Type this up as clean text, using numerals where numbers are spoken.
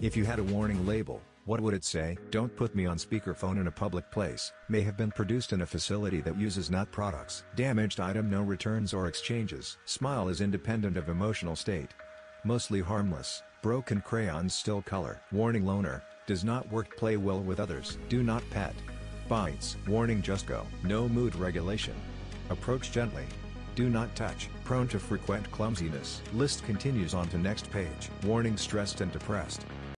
If you had a warning label, what would it say? Don't put me on speakerphone in a public place. May have been produced in a facility that uses nut products. Damaged item, no returns or exchanges. Smile is independent of emotional state. Mostly harmless. Broken crayons still color. Warning, loner, does not work, play well with others. Do not pet. Bites. Warning, just go. No mood regulation. Approach gently. Do not touch. Prone to frequent clumsiness. List continues on to next page. Warning, stressed and depressed.